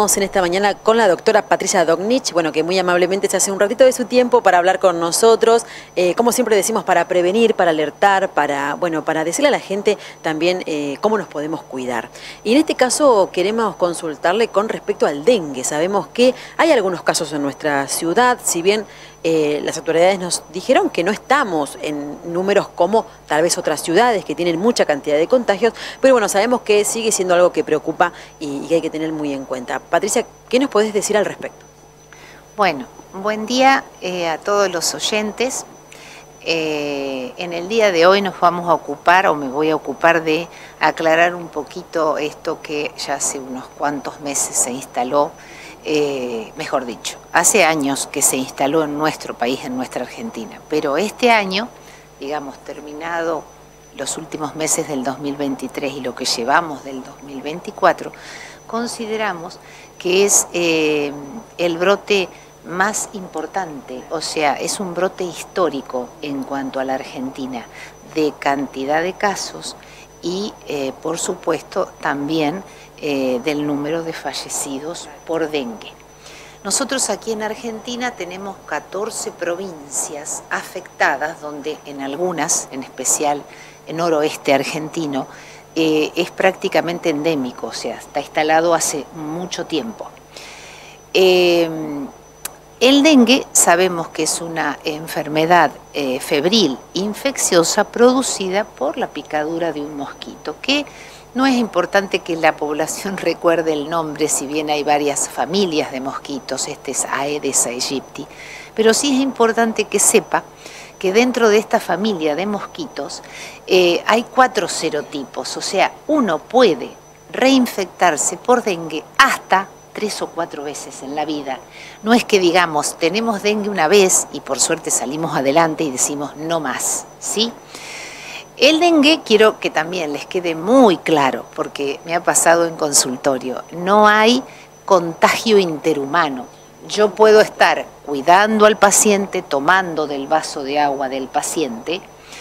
Estamos en esta mañana con la doctora Patricia Dognich, bueno, que muy amablemente se hace un ratito de su tiempo para hablar con nosotros, como siempre decimos, para prevenir, para alertar, para decirle a la gente también cómo nos podemos cuidar. Y en este caso queremos consultarle con respecto al dengue. Sabemos que hay algunos casos en nuestra ciudad, si bien las autoridades nos dijeron que no estamos en números como tal vez otras ciudades que tienen mucha cantidad de contagios, pero bueno, sabemos que sigue siendo algo que preocupa y que hay que tener muy en cuenta. Patricia, ¿qué nos podés decir al respecto? Bueno, buen día a todos los oyentes. En el día de hoy nos vamos a ocupar, o me voy a ocupar de aclarar un poquito esto que ya hace unos cuantos meses se instaló, mejor dicho, hace años que se instaló en nuestro país, en nuestra Argentina, pero este año, digamos, terminado los últimos meses del 2023 y lo que llevamos del 2024, consideramos que es el brote más importante, o sea, es un brote histórico en cuanto a la Argentina, de cantidad de casos y, por supuesto, también del número de fallecidos por dengue. Nosotros aquí en Argentina tenemos 14 provincias afectadas, donde en algunas, en especial en noroeste argentino, es prácticamente endémico, o sea, está instalado hace mucho tiempo. El dengue sabemos que es una enfermedad febril infecciosa producida por la picadura de un mosquito, que no es importante que la población recuerde el nombre, si bien hay varias familias de mosquitos, este es Aedes aegypti, pero sí es importante que sepa que dentro de esta familia de mosquitos hay 4 serotipos, o sea, uno puede reinfectarse por dengue hasta 3 o 4 veces en la vida. No es que digamos, tenemos dengue una vez y por suerte salimos adelante y decimos no más, ¿sí? El dengue, quiero que también les quede muy claro, porque me ha pasado en consultorio, no hay contagio interhumano. Yo puedo estar cuidando al paciente, tomando del vaso de agua del paciente,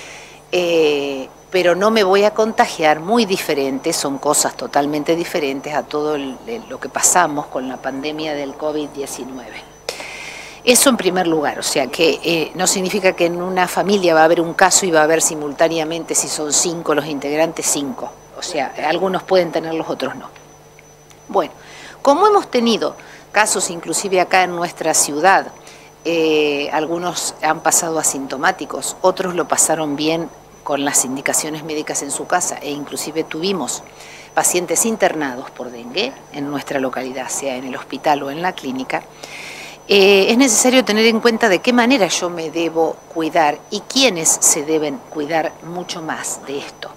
pero no me voy a contagiar, muy diferente, son cosas totalmente diferentes a todo lo que pasamos con la pandemia del COVID-19. Eso en primer lugar, o sea que no significa que en una familia va a haber un caso y va a haber simultáneamente, si son 5 los integrantes, 5. O sea, algunos pueden tener, los otros no. Bueno, como hemos tenido casos inclusive acá en nuestra ciudad, algunos han pasado asintomáticos, otros lo pasaron bien con las indicaciones médicas en su casa e inclusive tuvimos pacientes internados por dengue en nuestra localidad, sea en el hospital o en la clínica. Es necesario tener en cuenta de qué manera yo me debo cuidar y quiénes se deben cuidar mucho más de esto.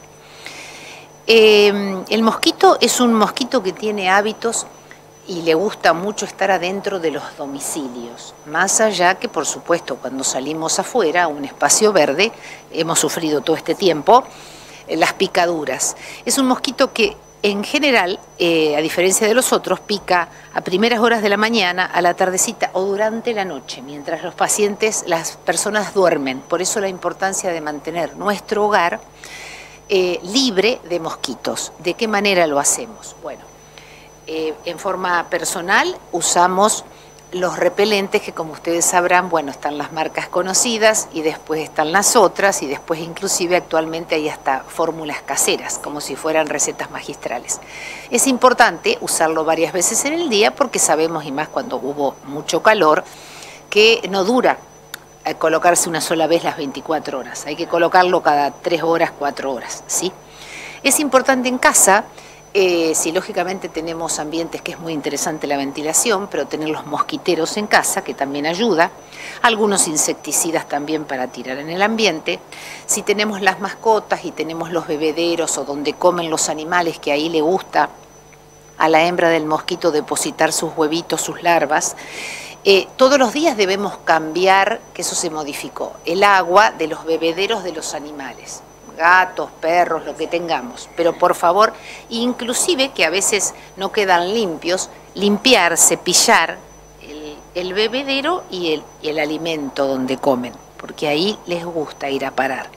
El mosquito es un mosquito que tiene hábitos y le gusta mucho estar adentro de los domicilios, más allá que, por supuesto, cuando salimos afuera a un espacio verde, hemos sufrido todo este tiempo las picaduras. Es un mosquito que en general, a diferencia de los otros, pica a primeras horas de la mañana, a la tardecita o durante la noche, mientras los pacientes, las personas duermen. Por eso la importancia de mantener nuestro hogar libre de mosquitos. ¿De qué manera lo hacemos? Bueno, en forma personal usamos los repelentes que, como ustedes sabrán, bueno, están las marcas conocidas y después están las otras y después inclusive actualmente hay hasta fórmulas caseras, como si fueran recetas magistrales. Es importante usarlo varias veces en el día porque sabemos, y más cuando hubo mucho calor, que no dura colocarse una sola vez las 24 horas. Hay que colocarlo cada 3 horas, 4 horas, ¿sí? Es importante en casa. Si lógicamente tenemos ambientes que es muy interesante la ventilación, pero tener los mosquiteros en casa, que también ayuda, algunos insecticidas también para tirar en el ambiente. Si tenemos las mascotas y tenemos los bebederos o donde comen los animales, que ahí le gusta a la hembra del mosquito depositar sus huevitos, sus larvas, todos los días debemos cambiar, que eso se modificó, el agua de los bebederos de los animales. Gatos, perros, lo que tengamos, pero por favor, inclusive que a veces no quedan limpios, limpiar, cepillar el bebedero y el alimento donde comen, porque ahí les gusta ir a parar.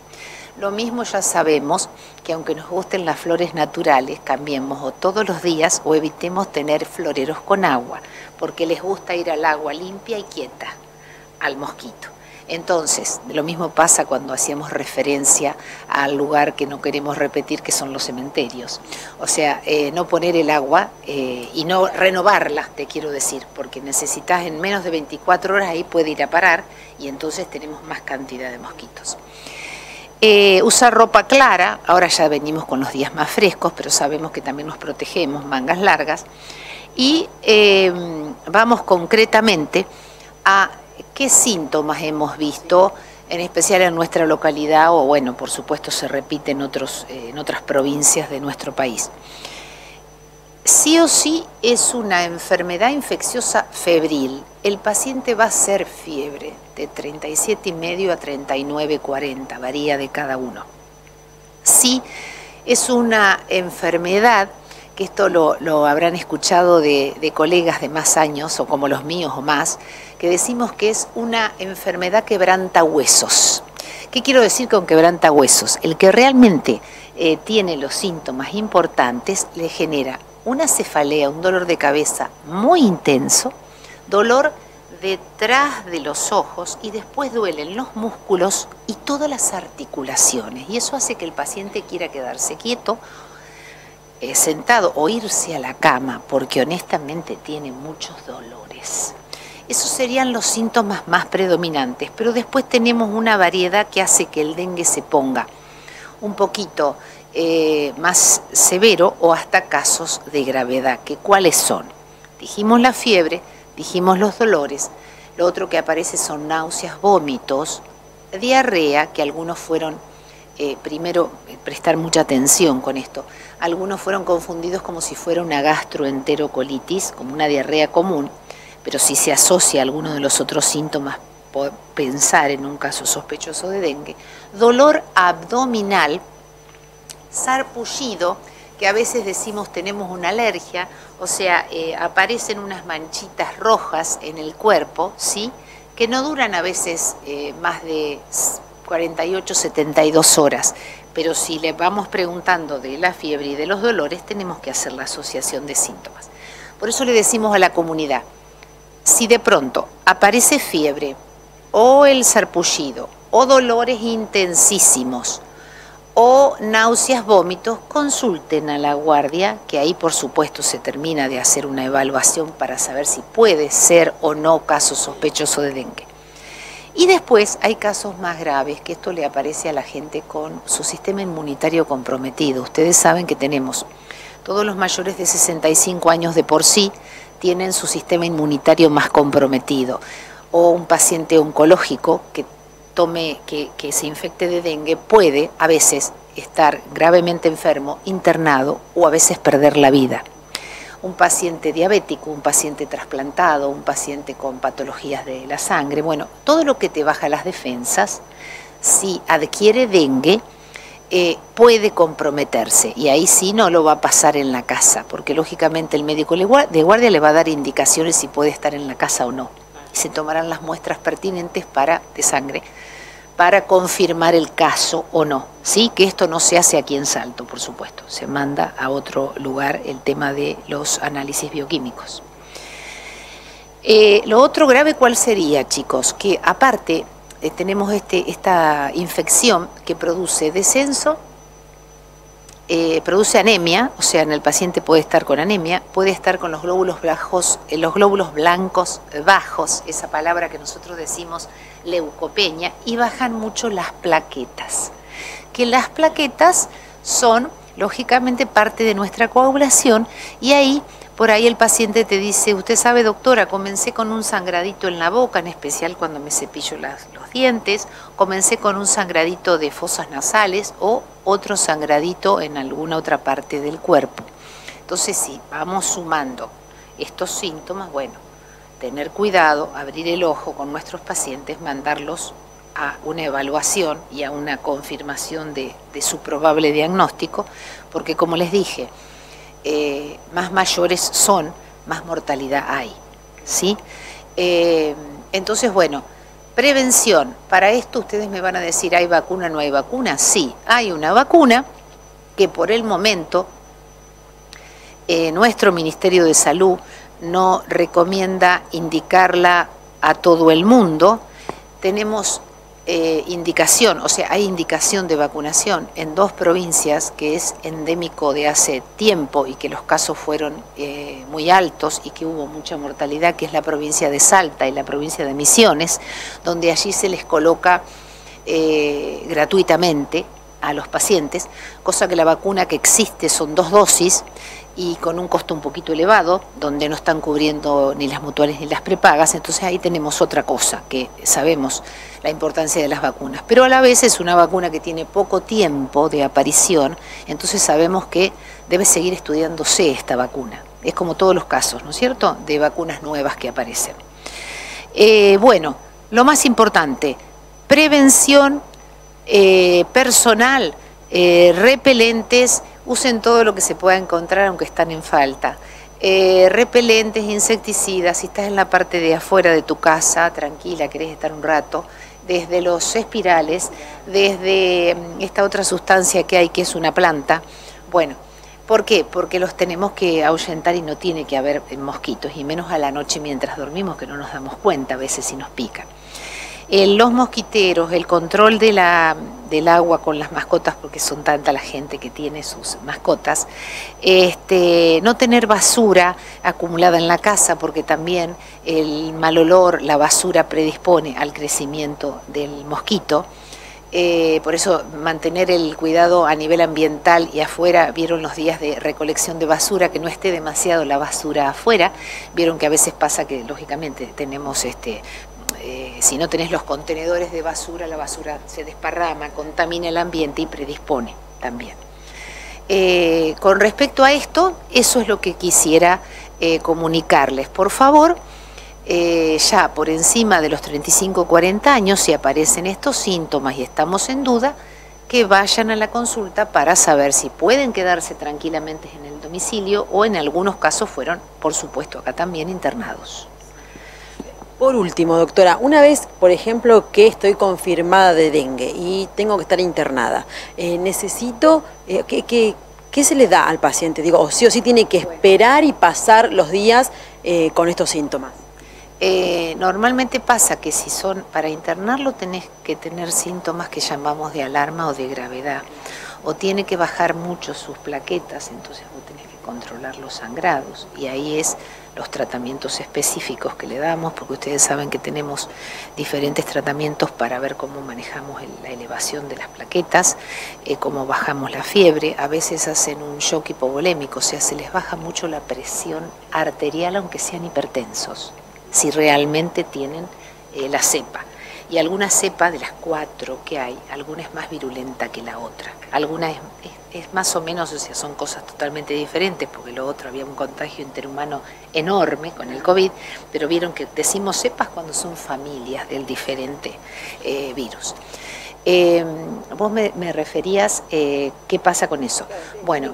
Lo mismo ya sabemos que aunque nos gusten las flores naturales, cambiemos o todos los días o evitemos tener floreros con agua, porque les gusta ir al agua limpia y quieta, al mosquito. Entonces, lo mismo pasa cuando hacíamos referencia al lugar que no queremos repetir, que son los cementerios. O sea, no poner el agua y no renovarla, te quiero decir, porque necesitas en menos de 24 horas, ahí puede ir a parar y entonces tenemos más cantidad de mosquitos. Usar ropa clara, ahora ya venimos con los días más frescos, pero sabemos que también nos protegemos, mangas largas. Y vamos concretamente a qué síntomas hemos visto, en especial en nuestra localidad, o bueno, por supuesto se repite en otras provincias de nuestro país. Sí o sí es una enfermedad infecciosa febril. El paciente va a ser fiebre de 37,5 a 39,40, varía de cada uno. Sí es una enfermedad, que esto lo habrán escuchado de colegas de más años, o como los míos o más, que decimos que es una enfermedad quebranta huesos. ¿Qué quiero decir con quebranta huesos? El que realmente tiene los síntomas importantes le genera una cefalea, un dolor de cabeza muy intenso, dolor detrás de los ojos y después duelen los músculos y todas las articulaciones. Y eso hace que el paciente quiera quedarse quieto, sentado o irse a la cama, porque honestamente tiene muchos dolores. Esos serían los síntomas más predominantes, pero después tenemos una variedad que hace que el dengue se ponga un poquito más severo o hasta casos de gravedad. ¿Cuáles son? Dijimos la fiebre, dijimos los dolores, lo otro que aparece son náuseas, vómitos, diarrea, que algunos fueron, primero prestar mucha atención con esto, algunos fueron confundidos como si fuera una gastroenterocolitis, como una diarrea común, pero si se asocia a alguno de los otros síntomas, pensar en un caso sospechoso de dengue. Dolor abdominal, sarpullido, que a veces decimos tenemos una alergia, o sea, aparecen unas manchitas rojas en el cuerpo, ¿sí?, que no duran a veces más de 48, 72 horas, pero si le vamos preguntando de la fiebre y de los dolores, tenemos que hacer la asociación de síntomas. Por eso le decimos a la comunidad, si de pronto aparece fiebre, o el sarpullido, o dolores intensísimos, o náuseas, vómitos, consulten a la guardia, que ahí por supuesto se termina de hacer una evaluación para saber si puede ser o no caso sospechoso de dengue. Y después hay casos más graves, que esto le aparece a la gente con su sistema inmunitario comprometido. Ustedes saben que tenemos, todos los mayores de 65 años de por sí tienen su sistema inmunitario más comprometido, o un paciente oncológico que se infecte de dengue puede a veces estar gravemente enfermo, internado o a veces perder la vida. Un paciente diabético, un paciente trasplantado, un paciente con patologías de la sangre, bueno, todo lo que te baja las defensas, si adquiere dengue, puede comprometerse, y ahí sí no lo va a pasar en la casa, porque lógicamente el médico de guardia le va a dar indicaciones si puede estar en la casa o no. Y se tomarán las muestras pertinentes de sangre para confirmar el caso o no. Sí, que esto no se hace aquí en Salto, por supuesto, se manda a otro lugar el tema de los análisis bioquímicos. Lo otro grave, ¿cuál sería, chicos? Que aparte tenemos esta infección que produce descenso, produce anemia, o sea, en el paciente puede estar con anemia, puede estar con los glóbulos blancos bajos, esa palabra que nosotros decimos leucopenia, y bajan mucho las plaquetas, que las plaquetas son lógicamente parte de nuestra coagulación, y ahí por ahí el paciente te dice, usted sabe, doctora, comencé con un sangradito en la boca, en especial cuando me cepillo los dientes, comencé con un sangradito de fosas nasales o otro sangradito en alguna otra parte del cuerpo. Entonces, si vamos sumando estos síntomas, bueno, tener cuidado, abrir el ojo con nuestros pacientes, mandarlos a una evaluación y a una confirmación de su probable diagnóstico, porque como les dije, más mayores son, más mortalidad hay, ¿sí? Entonces, bueno, Prevención. Para esto ustedes me van a decir, ¿hay vacuna o no hay vacuna? Sí, hay una vacuna que por el momento nuestro Ministerio de Salud no recomienda indicarla a todo el mundo. Tenemos indicación, o sea, hay indicación de vacunación en 2 provincias que es endémico de hace tiempo y que los casos fueron muy altos y que hubo mucha mortalidad, que es la provincia de Salta y la provincia de Misiones, donde allí se les coloca gratuitamente a los pacientes, cosa que la vacuna que existe son 2 dosis y con un costo un poquito elevado, donde no están cubriendo ni las mutuales ni las prepagas. Entonces ahí tenemos otra cosa, que sabemos la importancia de las vacunas, pero a la vez es una vacuna que tiene poco tiempo de aparición, entonces sabemos que debe seguir estudiándose esta vacuna. Es como todos los casos, ¿no es cierto?, de vacunas nuevas que aparecen. Bueno, lo más importante, prevención personal, repelentes. Usen todo lo que se pueda encontrar aunque están en falta. Repelentes, insecticidas, si estás en la parte de afuera de tu casa, tranquila, querés estar un rato, desde los espirales, desde esta otra sustancia que hay que es una planta. Bueno, ¿por qué? Porque los tenemos que ahuyentar y no tiene que haber mosquitos, y menos a la noche mientras dormimos, que no nos damos cuenta a veces si nos pican. Los mosquiteros, el control del agua con las mascotas, porque son tanta la gente que tiene sus mascotas, no tener basura acumulada en la casa, porque también el mal olor, la basura predispone al crecimiento del mosquito. Por eso mantener el cuidado a nivel ambiental y afuera. Vieron los días de recolección de basura, que no esté demasiado la basura afuera. Vieron que a veces pasa que lógicamente tenemos si no tenés los contenedores de basura, la basura se desparrama, contamina el ambiente y predispone también. Con respecto a esto, eso es lo que quisiera comunicarles. Por favor, ya por encima de los 35 o 40 años, si aparecen estos síntomas y estamos en duda, que vayan a la consulta para saber si pueden quedarse tranquilamente en el domicilio o en algunos casos fueron, por supuesto, acá también internados. Por último, doctora, una vez, por ejemplo, que estoy confirmada de dengue y tengo que estar internada, necesito, ¿qué se le da al paciente? Digo, o sí tiene que esperar y pasar los días con estos síntomas. Normalmente pasa que si son para internarlo tenés que tener síntomas que llamamos de alarma o de gravedad, o tiene que bajar mucho sus plaquetas, entonces vos tenés que controlar los sangrados, y ahí es los tratamientos específicos que le damos, porque ustedes saben que tenemos diferentes tratamientos para ver cómo manejamos la elevación de las plaquetas, cómo bajamos la fiebre. A veces hacen un shock hipovolémico, o sea, se les baja mucho la presión arterial aunque sean hipertensos, si realmente tienen la cepa. Y alguna cepa de las 4 que hay, alguna es más virulenta que la otra. Alguna es más o menos, o sea, son cosas totalmente diferentes, porque lo otro había un contagio interhumano enorme con el COVID, pero vieron que decimos cepas cuando son familias del diferente virus. Vos me referías, ¿qué pasa con eso? Bueno,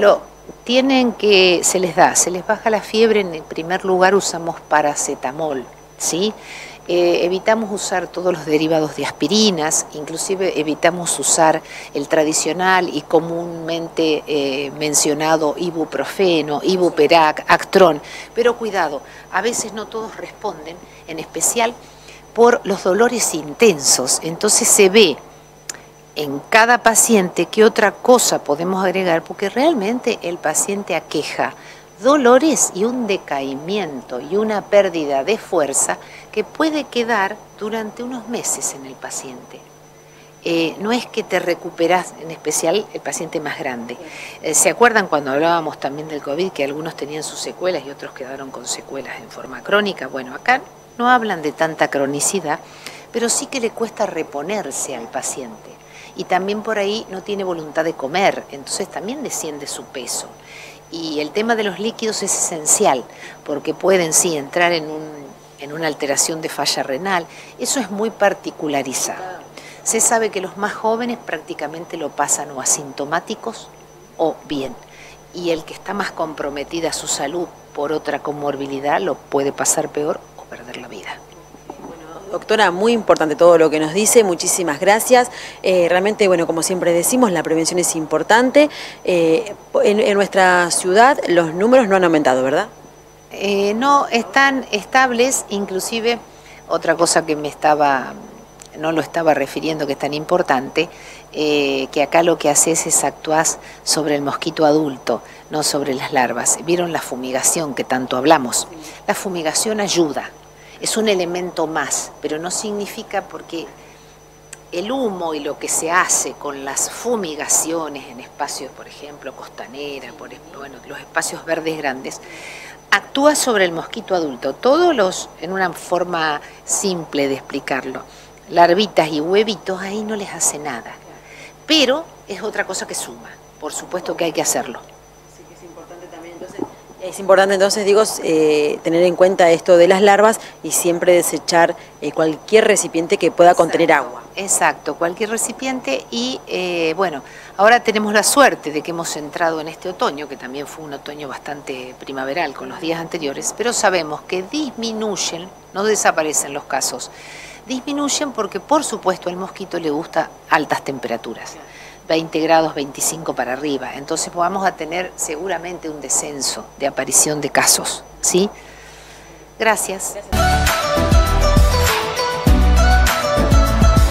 se les baja la fiebre. En el primer lugar usamos paracetamol, ¿sí? Evitamos usar todos los derivados de aspirinas, inclusive evitamos usar el tradicional y comúnmente mencionado ibuprofeno, ibuperac, Actron, pero cuidado, a veces no todos responden, en especial por los dolores intensos. Entonces se ve en cada paciente qué otra cosa podemos agregar, porque realmente el paciente aqueja dolores y un decaimiento y una pérdida de fuerza que puede quedar durante unos meses en el paciente. No es que te recuperás, en especial el paciente más grande. ¿Se acuerdan cuando hablábamos también del COVID que algunos tenían sus secuelas y otros quedaron con secuelas en forma crónica? Bueno, acá no hablan de tanta cronicidad, pero sí que le cuesta reponerse al paciente. Y también por ahí no tiene voluntad de comer, entonces también desciende su peso. Y el tema de los líquidos es esencial, porque pueden sí entrar en una alteración de falla renal. Eso es muy particularizado. Se sabe que los más jóvenes prácticamente lo pasan o asintomáticos o bien. Y el que está más comprometida su salud por otra comorbilidad lo puede pasar peor o perder la vida. Doctora, muy importante todo lo que nos dice, muchísimas gracias. Realmente, bueno, como siempre decimos, la prevención es importante. En nuestra ciudad los números no han aumentado, ¿verdad? No, están estables, inclusive otra cosa que no lo estaba refiriendo, que es tan importante, que acá lo que haces es actuar sobre el mosquito adulto, no sobre las larvas. ¿Vieron la fumigación que tanto hablamos? La fumigación ayuda, es un elemento más, pero no significa, porque el humo y lo que se hace con las fumigaciones en espacios, por ejemplo, Costanera, bueno, los espacios verdes grandes, actúa sobre el mosquito adulto. En una forma simple de explicarlo, larvitas y huevitos, ahí no les hace nada. Pero es otra cosa que suma. Por supuesto que hay que hacerlo. Sí, que es importante también, entonces. Es importante entonces, digo, tener en cuenta esto de las larvas y siempre desechar cualquier recipiente que pueda contener agua. Exacto, cualquier recipiente y bueno, ahora tenemos la suerte de que hemos entrado en este otoño, que también fue un otoño bastante primaveral con los días anteriores, pero sabemos que disminuyen, no desaparecen los casos, disminuyen porque por supuesto al mosquito le gusta altas temperaturas. 20 grados, 25 para arriba. Entonces vamos a tener seguramente un descenso de aparición de casos, ¿sí? Gracias.